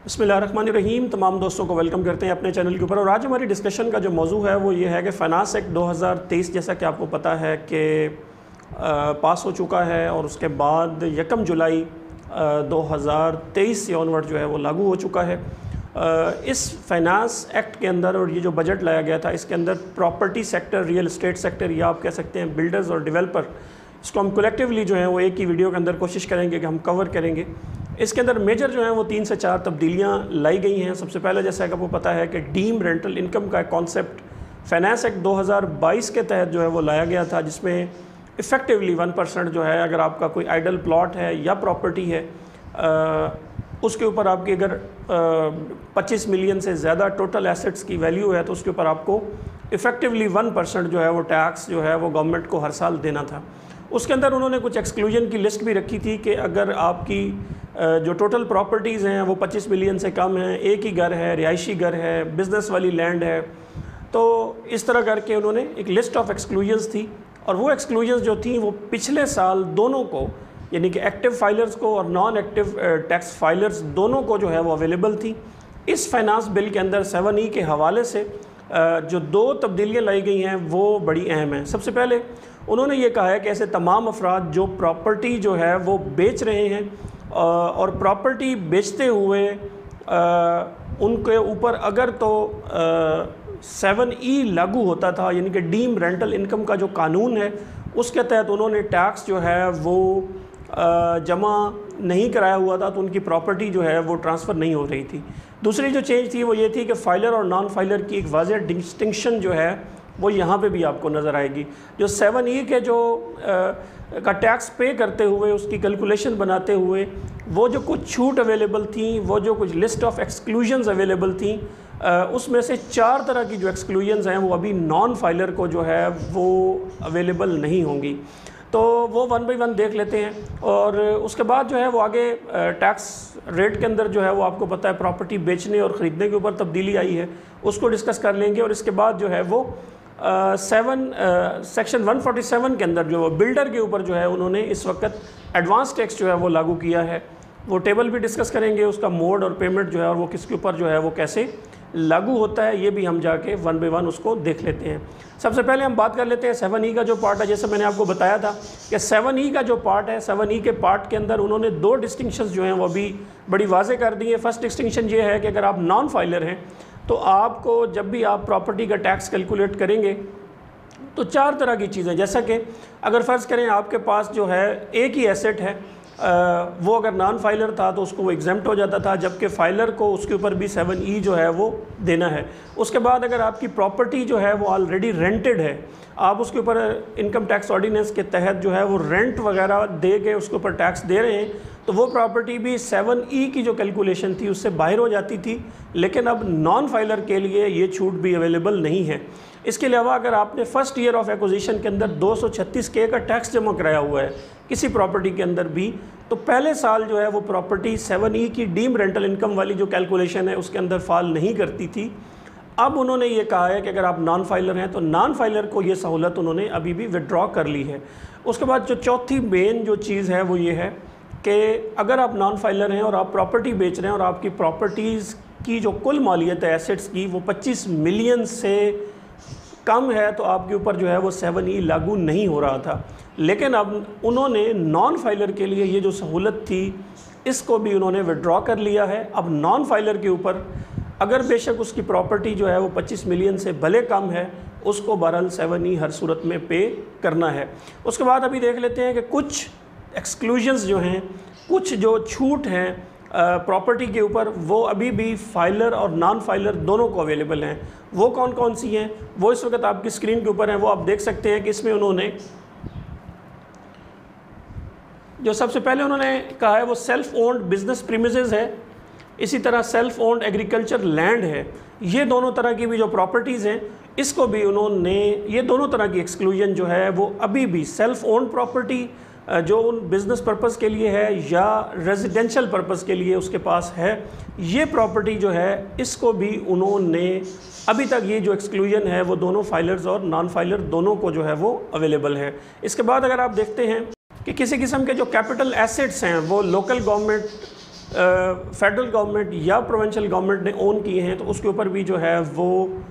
बिस्मिल्लाहिर्रहमानिर्रहीम। तमाम दोस्तों को वेलकम करते हैं अपने चैनल के ऊपर। और आज हमारी डिस्कशन का जो मौजू है वो ये है कि फ़ाइनेंस एक्ट 2023 जैसा कि आपको पता है कि पास हो चुका है और उसके बाद 1 जुलाई 2023 से ऑनवर्ड जो है वो लागू हो चुका है। इस फाइनेंस एक्ट के अंदर और ये जो बजट लाया गया था इसके अंदर property sector, real estate sector या आप कह सकते हैं बिल्डर्स और डेवलपर, इसको हम कलेक्टिवली जो है वो एक ही वीडियो के अंदर कोशिश करेंगे कि हम कवर करेंगे। इसके अंदर मेजर जो है वो 3 से 4 तब्दीलियाँ लाई गई हैं। सबसे पहले जैसा कि आपको पता है कि डीम रेंटल इनकम का कॉन्सेप्ट फाइनेंस एक्ट 2022 के तहत जो है वो लाया गया था, जिसमें इफ़ेक्टिवली 1% जो है अगर आपका कोई आइडल प्लॉट है या प्रॉपर्टी है उसके ऊपर आपकी अगर 25 मिलियन से ज़्यादा टोटल एसेट्स की वैल्यू है तो उसके ऊपर आपको इफ़ेक्टिवली 1% जो है वो टैक्स जो है वो गवर्नमेंट को हर साल देना था। उसके अंदर उन्होंने कुछ एक्सक्लूजन की लिस्ट भी रखी थी कि अगर आपकी जो टोटल प्रॉपर्टीज़ हैं वो 25 मिलियन से कम हैं, एक ही घर है, रिहायशी घर है, बिज़नेस वाली लैंड है, तो इस तरह करके उन्होंने एक लिस्ट ऑफ एक्सक्लूजन्स थी। और वो एक्सक्लूजन्स जो थी वो पिछले साल दोनों को, यानी कि एक्टिव फाइलर्स को और नॉन एक्टिव टैक्स फाइलर्स दोनों को जो है वो अवेलेबल थी। इस फाइनेंस बिल के अंदर 7E के हवाले से जो 2 तब्दीलियाँ लाई गई हैं वो बड़ी अहम हैं। सबसे पहले उन्होंने ये कहा है कि ऐसे तमाम अफराद जो प्रॉपर्टी जो है वो बेच रहे हैं और प्रॉपर्टी बेचते हुए उनके ऊपर अगर तो 7E लागू होता था, यानी कि डीम रेंटल इनकम का जो कानून है उसके तहत उन्होंने टैक्स जो है वो जमा नहीं कराया हुआ था तो उनकी प्रॉपर्टी जो है वो ट्रांसफ़र नहीं हो रही थी। दूसरी जो चेंज थी वो ये थी कि फाइलर और नॉन फाइलर की एक वाज़ेह डिस्टिंक्शन जो है वो यहाँ पे भी आपको नज़र आएगी। जो 7E के जो का टैक्स पे करते हुए उसकी कैलकुलेशन बनाते हुए वो जो कुछ छूट अवेलेबल थी, वो जो कुछ लिस्ट ऑफ एक्सक्लूजन्स अवेलेबल थी, उसमें से 4 तरह की जो एक्सक्लूजन्स हैं वो अभी नॉन फाइलर को जो है वो अवेलेबल नहीं होंगी। तो वो 1 बाई 1 देख लेते हैं। और उसके बाद जो है वो आगे टैक्स रेट के अंदर जो है वो आपको पता है प्रॉपर्टी बेचने और ख़रीदने के ऊपर तब्दीली आई है, उसको डिस्कस कर लेंगे। और इसके बाद जो है वो सेक्शन 147 के अंदर जो बिल्डर के ऊपर जो है उन्होंने इस वक्त एडवांस टैक्स जो है वो लागू किया है, वो टेबल भी डिस्कस करेंगे, उसका मोड और पेमेंट जो है और वो किसके ऊपर जो है वो कैसे लागू होता है, ये भी हम जाके 1 बाई 1 उसको देख लेते हैं। सबसे पहले हम बात कर लेते हैं 7E का जो पार्ट है। जैसे मैंने आपको बताया था कि 7E का जो पार्ट है, 7E के पार्ट के अंदर उन्होंने 2 डिस्टिंक्शंस जो हैं वो अभी बड़ी वाज़ेह कर दी है। फर्स्ट डिस्टिंक्शन ये है कि अगर आप नॉन फाइलर हैं तो आपको जब भी आप प्रॉपर्टी का टैक्स कैलकुलेट करेंगे तो 4 तरह की चीज़ें, जैसा कि अगर फ़र्ज़ करें आपके पास जो है एक ही एसेट है, वो अगर नॉन फाइलर था तो उसको वो एग्जेम्प्ट हो जाता था, जबकि फाइलर को उसके ऊपर भी 7E जो है वो देना है। उसके बाद अगर आपकी प्रॉपर्टी जो है वो ऑलरेडी रेंटेड है, आप उसके ऊपर इनकम टैक्स ऑर्डिनेंस के तहत जो है वो रेंट वगैरह दे के उसके ऊपर टैक्स दे रहे हैं, तो वो प्रॉपर्टी भी 7E की जो कैलकुलेशन थी उससे बाहर हो जाती थी। लेकिन अब नॉन फाइलर के लिए ये छूट भी अवेलेबल नहीं है। इसके अलावा अगर आपने फ़र्स्ट ईयर ऑफ एक्विजिशन के अंदर 236K का टैक्स जमा कराया हुआ है किसी प्रॉपर्टी के अंदर भी, तो पहले साल जो है वो प्रॉपर्टी 7E की डीम रेंटल इनकम वाली जो कैलकुलेशन है उसके अंदर फ़ाल नहीं करती थी। अब उन्होंने ये कहा है कि अगर आप नॉन फाइलर हैं तो नॉन फाइलर को ये सहूलत उन्होंने अभी भी विड्रॉ कर ली है। उसके बाद जो चौथी मेन जो चीज़ है वो ये है कि अगर आप नॉन फाइलर हैं और आप प्रॉपर्टी बेच रहे हैं और आपकी प्रॉपर्टीज़ की जो कुल मालियत है एसेट्स की वो 25 मिलियन से कम है तो आपके ऊपर जो है वो 7E लागू नहीं हो रहा था। लेकिन अब उन्होंने नॉन फाइलर के लिए ये जो सहूलत थी इसको भी उन्होंने विड्रॉ कर लिया है। अब नॉन फाइलर के ऊपर अगर बेशक उसकी प्रॉपर्टी जो है वो 25 मिलियन से भले कम है, उसको बहरहाल 7E हर सूरत में पे करना है। उसके बाद अभी देख लेते हैं कि कुछ एक्सक्लूजन्स जो हैं, कुछ जो छूट हैं प्रॉपर्टी के ऊपर, वो अभी भी फाइलर और नॉन फाइलर दोनों को अवेलेबल हैं। वो कौन कौन सी हैं वो इस वक्त आपकी स्क्रीन के ऊपर हैं, वो आप देख सकते हैं कि इसमें उन्होंने जो सबसे पहले उन्होंने कहा है वो सेल्फ ओन्ड बिजनेस प्रीमिसेस है, इसी तरह सेल्फ ओन्ड एग्रीकल्चर लैंड है। ये दोनों तरह की भी जो प्रॉपर्टीज़ हैं इसको भी उन्होंने, ये दोनों तरह की एक्सक्लूजन जो है वो अभी भी सेल्फ ओन्ड प्रॉपर्टी जो उन बिज़नेस पर्पज़ के लिए है या रेजिडेंशियल पर्पज़ के लिए उसके पास है, ये प्रॉपर्टी जो है इसको भी उन्होंने अभी तक ये जो एक्सक्लूजन है वो दोनों फाइलर्स और नॉन फाइलर दोनों को जो है वो अवेलेबल है। इसके बाद अगर आप देखते हैं कि किसी किस्म के जो कैपिटल एसेट्स हैं वो लोकल गवर्नमेंट फेडरल गवर्नमेंट या प्रोविंशियल गवर्नमेंट ने ओन किए हैं तो उसके ऊपर भी जो है वो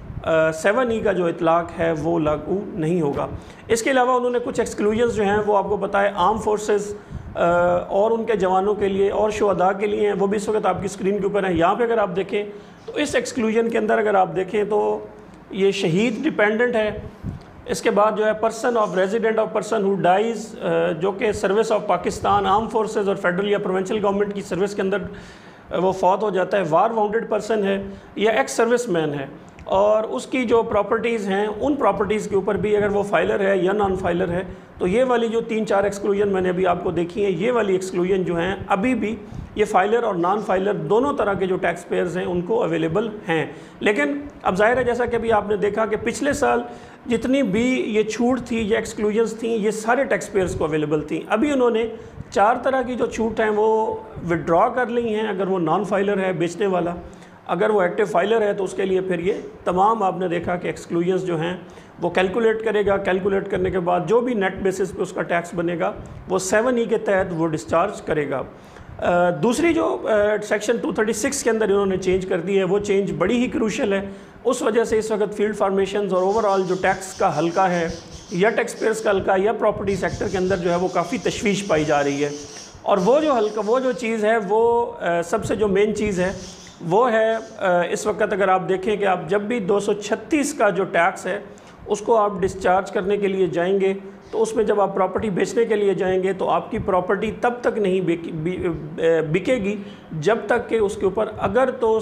7E का जो इतलाक़ है वो लागू नहीं होगा। इसके अलावा उन्होंने कुछ एक्सक्लूजन्स जो हैं वो आपको पता है आर्म फोर्सेस और उनके जवानों के लिए और शुहदा के लिए हैं, वो भी इस वक्त आपकी स्क्रीन के ऊपर हैं। यहाँ पे अगर आप देखें तो इस एक्सक्लूजन के अंदर अगर आप देखें तो ये शहीद डिपेंडेंट है, इसके बाद जो है person of resident of person who dies, जो कि service of Pakistan arm forces और फेडरल या प्रोविंशियल गवर्नमेंट की सर्विस के अंदर वो फौत हो जाता है, वार वाउंडेड पर्सन है या एक्स सर्विस मैन है, और उसकी जो प्रॉपर्टीज़ हैं उन प्रॉपर्टीज़ के ऊपर भी अगर वो फाइलर है या नॉन फाइलर है तो ये वाली जो 3-4 एक्सक्लूजन मैंने अभी आपको देखी हैं, ये वाली एक्सक्लूजन जो हैं अभी भी ये फाइलर और नॉन फाइलर दोनों तरह के जो टैक्स पेयर्स हैं उनको अवेलेबल हैं। लेकिन अब जाहिर है जैसा कि अभी आपने देखा कि पिछले साल जितनी भी ये छूट थी या एक्सक्लूजन्स थी ये सारे टैक्स पेयर्स को अवेलेबल थी। अभी उन्होंने 4 तरह की जो छूट हैं वो विड्रॉ कर ली हैं। अगर वो नॉन फाइलर है बेचने वाला, अगर वो एक्टिव फाइलर है तो उसके लिए फिर ये तमाम आपने देखा कि एक्सक्लूजन्स जो हैं वो कैलकुलेट करेगा। कैलकुलेट करने के बाद जो भी नेट बेसिस पे उसका टैक्स बनेगा वो 7E के तहत वो डिस्चार्ज करेगा। दूसरी जो सेक्शन 236 के अंदर इन्होंने चेंज कर दी है वो चेंज बड़ी ही क्रूशल है। उस वजह से इस वक्त फील्ड फार्मेशंस और ओवरऑल जो टैक्स का हल्का है या टैक्स पेयर्स का हल्का या प्रॉपर्टी सेक्टर के अंदर जो है वो काफ़ी तशवीश पाई जा रही है। और वो जो हल्का वो जो चीज़ है वो सबसे जो मेन चीज़ है वो है इस वक्त अगर आप देखें कि आप जब भी 236 का जो टैक्स है उसको आप डिस्चार्ज करने के लिए जाएंगे तो उसमें जब आप प्रॉपर्टी बेचने के लिए जाएंगे तो आपकी प्रॉपर्टी तब तक नहीं बिकेगी जब तक कि उसके ऊपर अगर तो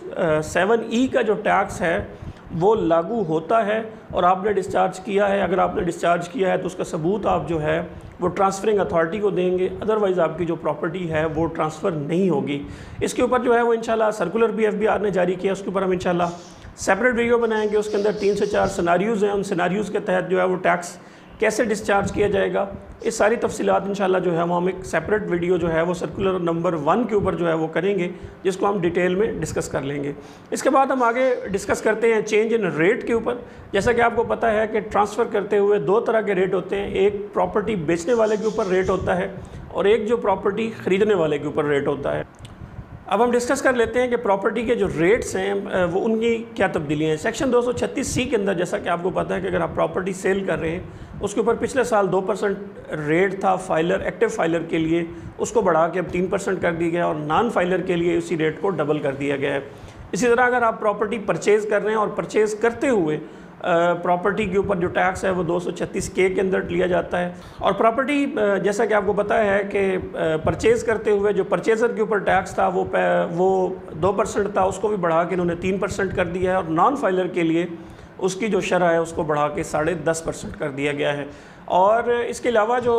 7E का जो टैक्स है वो लागू होता है और आपने डिस्चार्ज किया है। अगर आपने डिस्चार्ज किया है तो उसका सबूत आप जो है वो ट्रांसफरिंग अथॉरिटी को देंगे, अदरवाइज़ आपकी जो प्रॉपर्टी है वो ट्रांसफ़र नहीं होगी। इसके ऊपर जो है वो इंशाल्लाह सर्कुलर भी FBI ने जारी किया, उसके ऊपर हम इंशाल्लाह सेपरेट वीडियो बनाएंगे। उसके अंदर 3 से 4 सिनारियोज़ हैं, उन सिनारियोज़ के तहत जो है वो टैक्स कैसे डिस्चार्ज किया जाएगा इस सारी तफसीलात इंशाल्लाह जो है वो हम एक सेपरेट वीडियो जो है वो सर्कुलर नंबर 1 के ऊपर जो है वो करेंगे, जिसको हम डिटेल में डिस्कस कर लेंगे। इसके बाद हम आगे डिस्कस करते हैं चेंज इन रेट के ऊपर। जैसा कि आपको पता है कि ट्रांसफ़र करते हुए 2 तरह के रेट होते हैं, एक प्रॉपर्टी बेचने वाले के ऊपर रेट होता है और एक जो प्रॉपर्टी ख़रीदने वाले के ऊपर रेट होता है। अब हम डिस्कस कर लेते हैं कि प्रॉपर्टी के जो रेट्स हैं वो उनकी क्या तब्दीलियाँ हैं। सेक्शन 236C के अंदर जैसा कि आपको पता है कि अगर आप प्रॉपर्टी सेल कर रहे हैं उसके ऊपर पिछले साल 2% रेट था फाइलर एक्टिव फाइलर के लिए, उसको बढ़ा के अब 3% कर दिया गया और नॉन फाइलर के लिए उसी रेट को डबल कर दिया गया है। इसी तरह अगर आप प्रॉपर्टी परचेज़ कर रहे हैं और परचेज़ करते हुए प्रॉपर्टी के ऊपर जो टैक्स है वो 236K के अंदर लिया जाता है। और प्रॉपर्टी जैसा कि आपको पता है कि परचेज़ करते हुए जो परचेज़र के ऊपर टैक्स था वो 2% था, उसको भी बढ़ा के इन्होंने 3% कर दिया है और नॉन फाइलर के लिए उसकी जो शरह है उसको बढ़ा के 10.5% कर दिया गया है। और इसके अलावा जो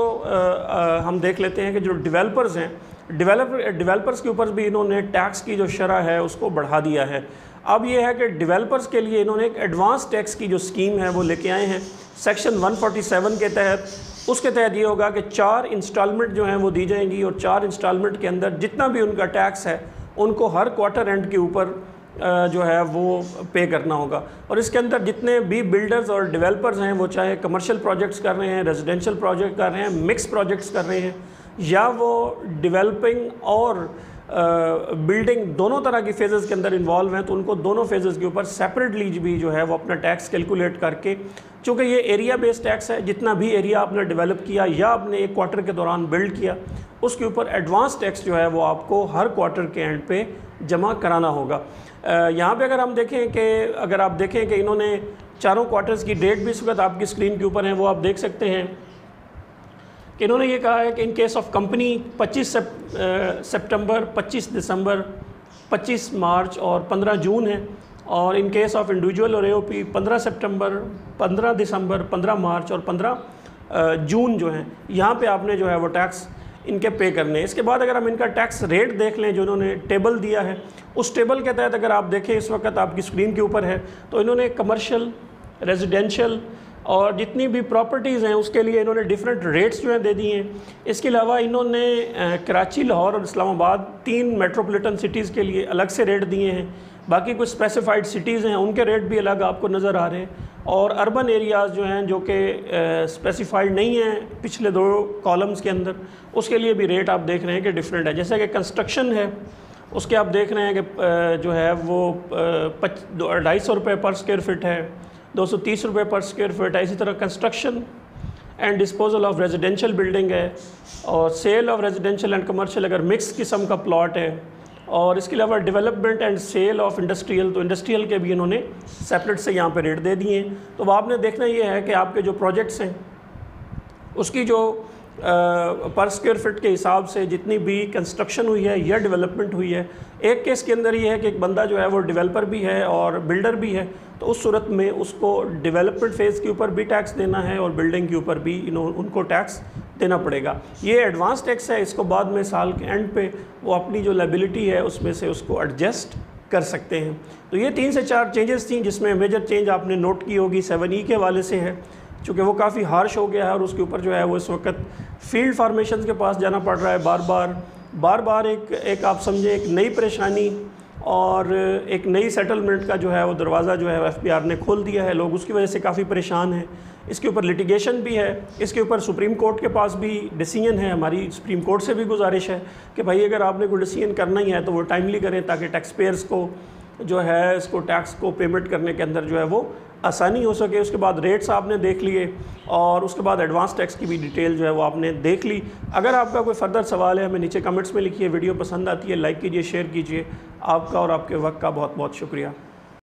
हम देख लेते हैं कि जो डेवलपर्स हैं डेवलपर्स के ऊपर भी इन्होंने टैक्स की जो शरह है उसको बढ़ा दिया है। अब ये है कि डेवलपर्स के लिए इन्होंने एक एडवांस टैक्स की जो स्कीम है वो लेके आए हैं सेक्शन 147 के तहत। उसके तहत ये होगा कि 4 इंस्टॉलमेंट जो हैं वो दी जाएंगी और 4 इंस्टॉलमेंट के अंदर जितना भी उनका टैक्स है उनको हर क्वार्टर एंड के ऊपर जो है वो पे करना होगा। और इसके अंदर जितने भी बिल्डर्स और डेवलपर्स हैं वो चाहे कमर्शियल प्रोजेक्ट्स कर रहे हैं, रेजिडेंशियल प्रोजेक्ट कर रहे हैं, मिक्स प्रोजेक्ट्स कर रहे हैं या वो डेवलपिंग और बिल्डिंग दोनों तरह की फेजेस के अंदर इन्वॉल्व हैं तो उनको दोनों फेजेस के ऊपर सेपरेटली भी जो है वो अपना टैक्स कैलकुलेट करके, चूँकि ये एरिया बेस्ड टैक्स है, जितना भी एरिया आपने डेवलप किया या आपने एक क्वार्टर के दौरान बिल्ड किया उसके ऊपर एडवांस टैक्स जो है वो आपको हर क्वार्टर के एंड पे जमा कराना होगा। यहाँ पे अगर हम देखें कि अगर आप देखें कि इन्होंने चारों क्वार्टर्स की डेट भी इस वक्त आपकी स्क्रीन के ऊपर है वो आप देख सकते हैं कि इन्होंने ये कहा है कि इन केस ऑफ कंपनी 25 सितंबर, 25 दिसंबर, 25 मार्च और 15 जून है, और इन केस ऑफ इंडिविजुअल और AOP 15 सितंबर, 15 दिसंबर, 15 मार्च और 15 जून जो हैं यहाँ पे आपने जो है वो टैक्स इनके पे करने हैं। इसके बाद अगर हम इनका टैक्स रेट देख लें जो इन्होंने टेबल दिया है, उस टेबल के तहत अगर आप देखें इस वक्त आपकी स्क्रीन के ऊपर है तो इन्होंने कमर्शियल, रेजिडेंशियल और जितनी भी प्रॉपर्टीज़ हैं उसके लिए इन्होंने डिफरेंट रेट्स जो हैं दे दिए हैं। इसके अलावा इन्होंने कराची, लाहौर और इस्लामाबाद 3 मेट्रोपॉलिटन सिटीज़ के लिए अलग से रेट दिए हैं। बाकी कुछ स्पेसिफाइड सिटीज़ हैं उनके रेट भी अलग आपको नज़र आ रहे हैं। और अर्बन एरियाज़ जो हैं जो कि स्पेसिफाइड नहीं हैं पिछले 2 कॉलम्स के अंदर, उसके लिए भी रेट आप देख रहे हैं कि डिफरेंट है। जैसे कि कंस्ट्रक्शन है, उसके आप देख रहे हैं कि जो है वो 250 रुपये पर स्क्वायर फिट है, 230 रुपये पर स्क्वायर फिट है। इसी तरह construction and disposal of residential building है, और sale of residential and commercial अगर मिक्स किस्म का प्लॉट है, और इसके अलावा development and sale of industrial, तो इंडस्ट्रियल के भी इन्होंने सेपरेट से यहाँ पे रेट दे दिए हैं। तो अब आपने देखना ये है कि आपके जो प्रोजेक्ट्स हैं उसकी जो पर स्क्वायर फिट के हिसाब से जितनी भी कंस्ट्रक्शन हुई है या डेवलपमेंट हुई है, एक केस के अंदर ये है कि एक बंदा जो है वो डेवलपर भी है और बिल्डर भी है, तो उस सूरत में उसको डेवलपमेंट फेज़ के ऊपर भी टैक्स देना है और बिल्डिंग के ऊपर भी उनको टैक्स देना पड़ेगा। ये एडवांस टैक्स है, इसको बाद में साल के एंड पे वो अपनी जो लायबिलिटी है उसमें से उसको एडजस्ट कर सकते हैं। तो ये 3 से 4 चेंजेस थी, जिसमें मेजर चेंज आपने नोट की होगी 7E के हवाले से है, चूँकि वो काफ़ी हार्श हो गया है और उसके ऊपर जो है वो इस वक्त फील्ड फार्मेशन के पास जाना पड़ रहा है बार बार एक आप समझे एक नई परेशानी और एक नई सेटलमेंट का जो है वो दरवाज़ा जो है FBR ने खोल दिया है। लोग उसकी वजह से काफ़ी परेशान हैं। इसके ऊपर लिटिगेशन भी है, इसके ऊपर सुप्रीम कोर्ट के पास भी डिसीजन है। हमारी सुप्रीम कोर्ट से भी गुजारिश है कि भाई अगर आपने कोई डिसीजन करना ही है तो वो टाइमली करें, ताकि टैक्स पेयर्स को जो है इसको टैक्स को पेमेंट करने के अंदर जो है वो आसानी हो सके। उसके बाद रेट्स आपने देख लिए और उसके बाद एडवांस टैक्स की भी डिटेल जो है वो आपने देख ली। अगर आपका कोई फर्दर सवाल है हमें नीचे कमेंट्स में लिखिए। वीडियो पसंद आती है लाइक कीजिए, शेयर कीजिए। आपका और आपके वक्त का बहुत बहुत शुक्रिया।